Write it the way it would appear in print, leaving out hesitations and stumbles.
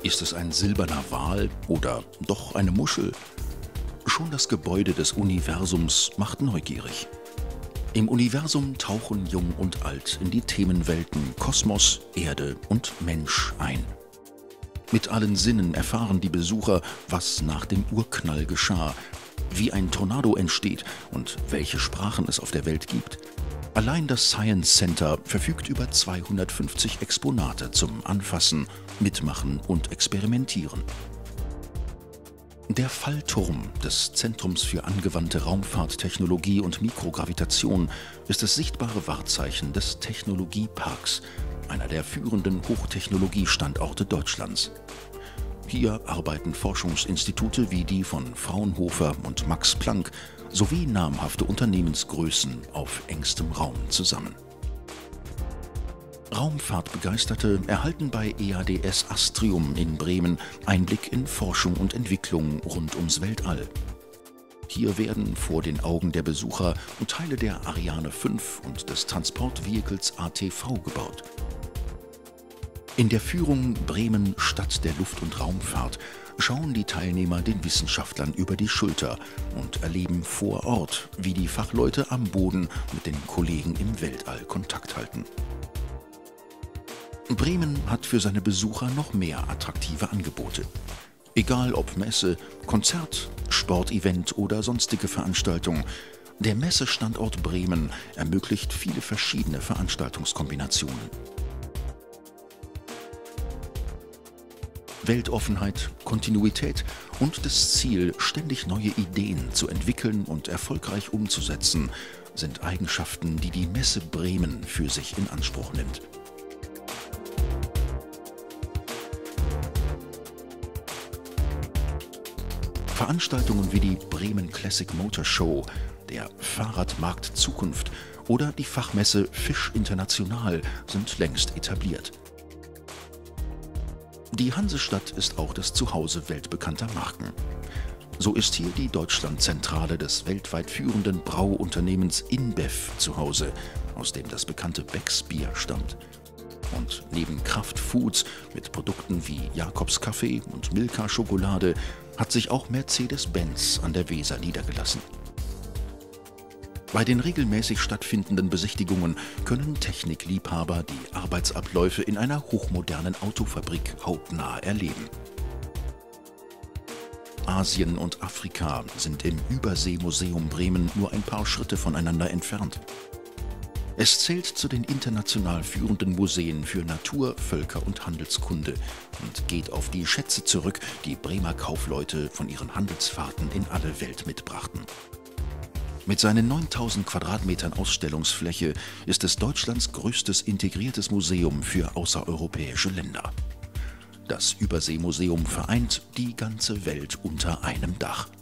Ist es ein silberner Wal oder doch eine Muschel? Schon das Gebäude des Universums macht neugierig. Im Universum tauchen Jung und Alt in die Themenwelten Kosmos, Erde und Mensch ein. Mit allen Sinnen erfahren die Besucher, was nach dem Urknall geschah, wie ein Tornado entsteht und welche Sprachen es auf der Welt gibt. Allein das Science Center verfügt über 250 Exponate zum Anfassen, Mitmachen und Experimentieren. Der Fallturm des Zentrums für angewandte Raumfahrttechnologie und Mikrogravitation ist das sichtbare Wahrzeichen des Technologieparks, einer der führenden Hochtechnologiestandorte Deutschlands. Hier arbeiten Forschungsinstitute wie die von Fraunhofer und Max Planck sowie namhafte Unternehmensgrößen auf engstem Raum zusammen. Raumfahrtbegeisterte erhalten bei EADS Astrium in Bremen Einblick in Forschung und Entwicklung rund ums Weltall. Hier werden vor den Augen der Besucher Teile der Ariane 5 und des Transportvehicles ATV gebaut. In der Führung Bremen Stadt der Luft- und Raumfahrt schauen die Teilnehmer den Wissenschaftlern über die Schulter und erleben vor Ort, wie die Fachleute am Boden mit den Kollegen im Weltall Kontakt halten. Bremen hat für seine Besucher noch mehr attraktive Angebote. Egal ob Messe, Konzert, Sportevent oder sonstige Veranstaltung, der Messestandort Bremen ermöglicht viele verschiedene Veranstaltungskombinationen. Weltoffenheit, Kontinuität und das Ziel, ständig neue Ideen zu entwickeln und erfolgreich umzusetzen, sind Eigenschaften, die die Messe Bremen für sich in Anspruch nimmt. Veranstaltungen wie die Bremen Classic Motor Show, der Fahrradmarkt Zukunft oder die Fachmesse Fisch International sind längst etabliert. Die Hansestadt ist auch das Zuhause weltbekannter Marken. So ist hier die Deutschlandzentrale des weltweit führenden Brauunternehmens InBev zu Hause, aus dem das bekannte Becks Bier stammt. Und neben Kraftfoods mit Produkten wie Jakobs Kaffee und Milka Schokolade hat sich auch Mercedes-Benz an der Weser niedergelassen. Bei den regelmäßig stattfindenden Besichtigungen können Technikliebhaber die Arbeitsabläufe in einer hochmodernen Autofabrik hautnah erleben. Asien und Afrika sind im Überseemuseum Bremen nur ein paar Schritte voneinander entfernt. Es zählt zu den international führenden Museen für Natur-, Völker- und Handelskunde und geht auf die Schätze zurück, die Bremer Kaufleute von ihren Handelsfahrten in alle Welt mitbrachten. Mit seinen 9000 Quadratmetern Ausstellungsfläche ist es Deutschlands größtes integriertes Museum für außereuropäische Länder. Das Überseemuseum vereint die ganze Welt unter einem Dach.